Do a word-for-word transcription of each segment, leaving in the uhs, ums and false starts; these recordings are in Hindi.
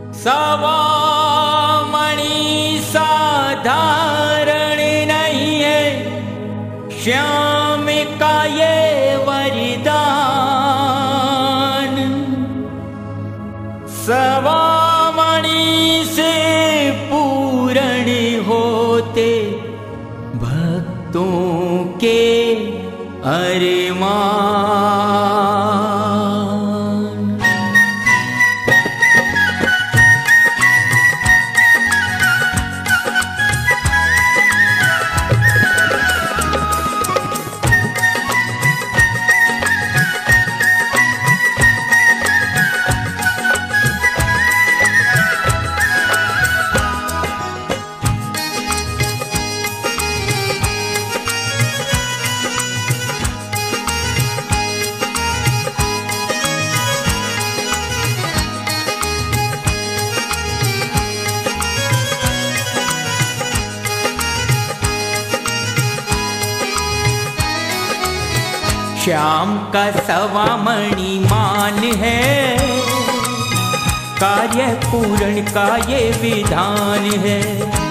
सवामणि साधारण नहीं है, श्याम का ये वरदान। सवामणि से पूर्ण होते भक्तों के अरमान। श्याम का सवामणि मान है, कार्य पूर्ण का ये विधान है।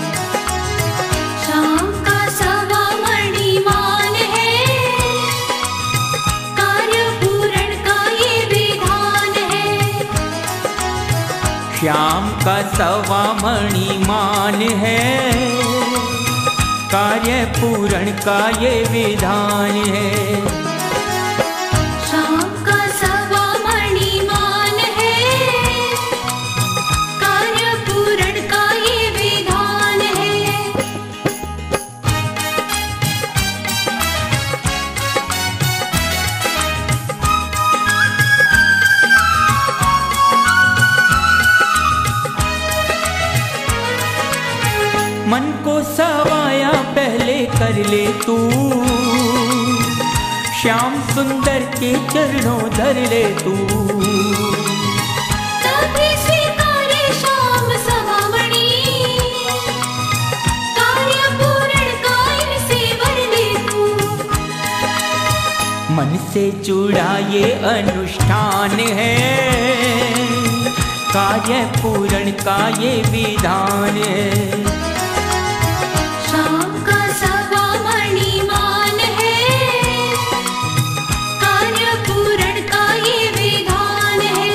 श्याम का सवामणि मान है, कार्य पूर्ण का ये विधान है। श्याम का सवामणि मान है, कार्य पूर्ण का ये विधान है। मन को सवाया पहले कर ले तू, श्याम सुंदर के चरणों धर ले तू। तभी स्वीकारे श्याम सवामणि, कार्य पूर्ण का इनसे वर ले तू। मन से जुड़ा ये अनुष्ठान है, कार्य पूर्ण का ये विधान है। श्याम का सवामणि मान है, कार्य पूर्ण का ये विधान है।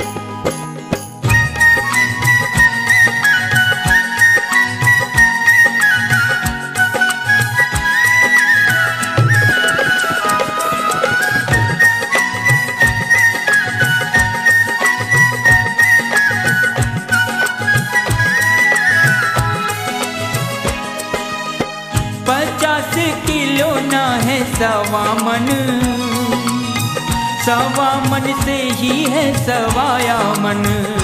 पचास किलो ना है सवामन, सवामन से ही है सवाया मन।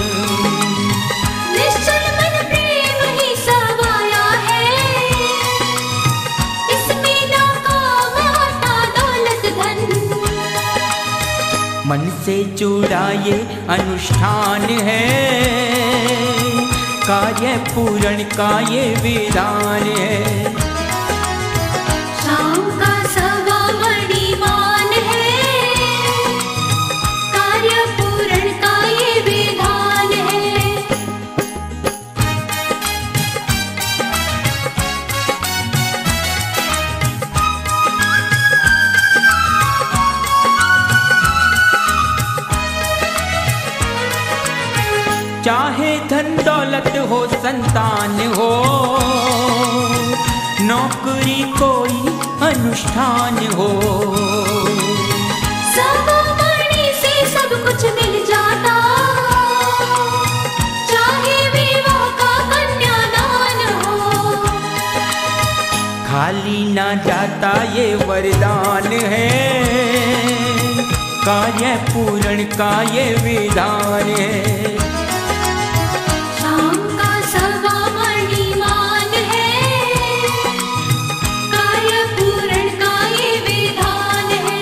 निश्चल मन प्रेम ही सवाया है, इसमें ना काम आता दौलत धन। मन से जुड़ा ये अनुष्ठान है, कार्य पूर्ण का ये विधान है। श्याम का सवामणि मान है, कार्य पूर्ण का ये विधान है। चाहे धन दौलत हो संतान हो, नौकरी कोई अनुष्ठान हो। सवामणि से सब कुछ मिल जाता, चाहे विवाह का कन्यादान हो। खाली ना जाता ये वरदान है, कार्य पूर्ण का ये विधान है। श्याम का सवामणि मान है, कार्य पूर्ण का ये विधान है।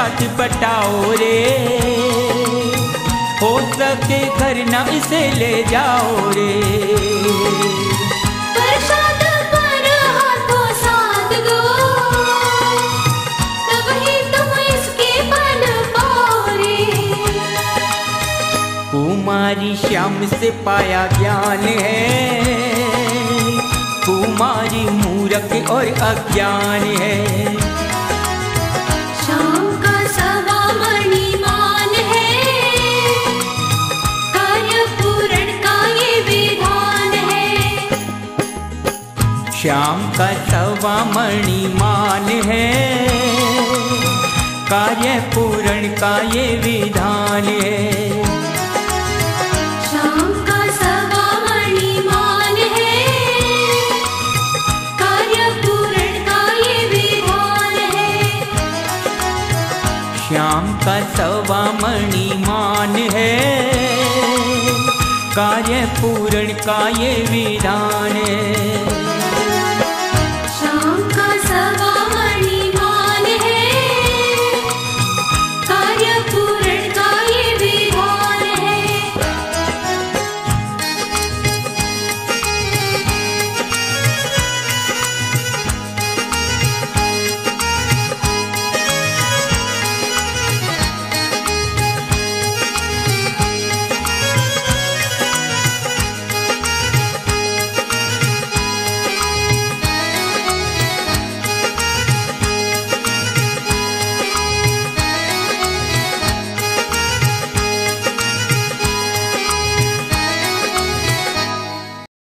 साथ बटाओ रे, हो सके घर ना इसे ले जाओ रे। प्रसाद पर हाथों साध दो, तब ही तुम इसके बन पाओ रे। कुमारी श्याम से पाया ज्ञान है, कुमारी मूर्ख और अज्ञान है। शाम का सवा मणिमान है, कार्य पूरण का ये विधान है। श्याम का सवा मणिमान है, कार्य पूरण का ये विधान है। शाम का सवा मणिमान है, कार्य पूरण का ये विधान है। श्याम का सवा मणिमान है, कार्य पूरण का ये विधान है।